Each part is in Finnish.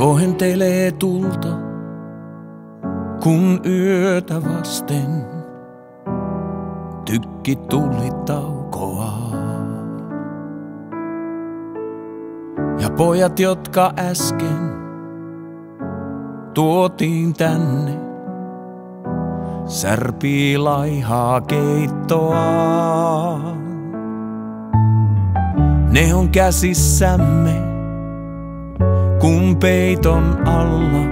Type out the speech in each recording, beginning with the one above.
kohentelee tulta, kun yötä vasten tykki tuli taukoaa. Ja pojat, jotka äsken tuotiin tänne, särpii laihaa keittoa. Ne on käsissämme, kun peiton alla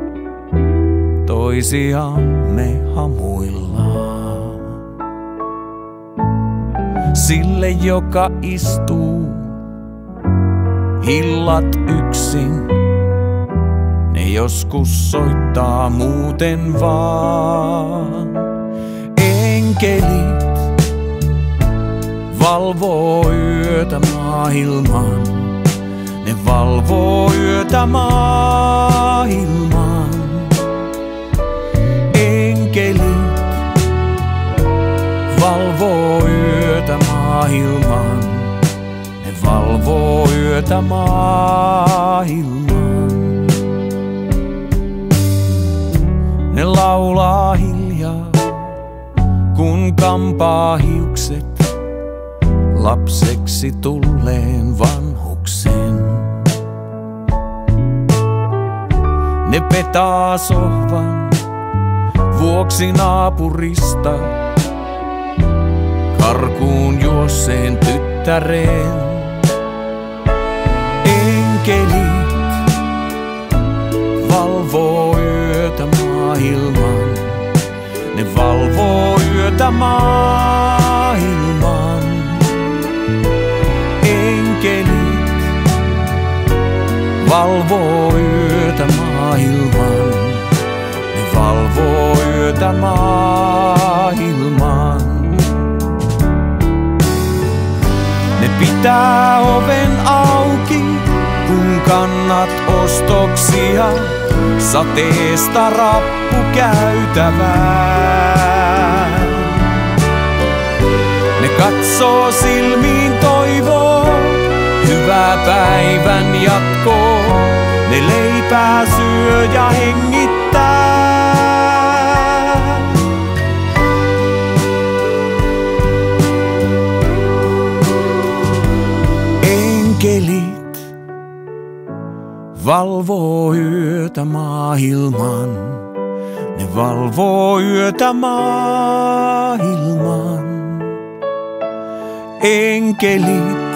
toisiamme hamuillaan. Sille, joka istuu illat yksin, ne joskus soittaa muuten vaan. Enkelit valvoo yötä maailman, ne valvoo yötä maailman. Enkelit valvoo yötä maailman, ne valvoo yötä maailman. Ne laulaa hiljaa, kun kampaa hiukset lapseksi tulleen vanhuksen. Ne petaa sohvan vuoksi naapurista karkuun juosseen tyttäreen. Enkelit valvoo yötä maailman, ne valvoo yötä maailman. Enkelit valvoo yötä maailman, ne valvoo yötä maailman. Ne pitää oven auki, kun kannat ostoksia sateesta rappukäytävään. Ne katsoo silmiin, toivoo hyvää päivän jatkoa. Ne leipää syö ja hengittää. Enkelit valvoo yötä maailman, ne valvoo yötä maailman. Enkelit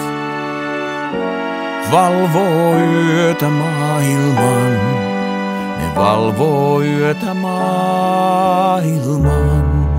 valvoo yötä maailman, ne valvoo yötä maailman.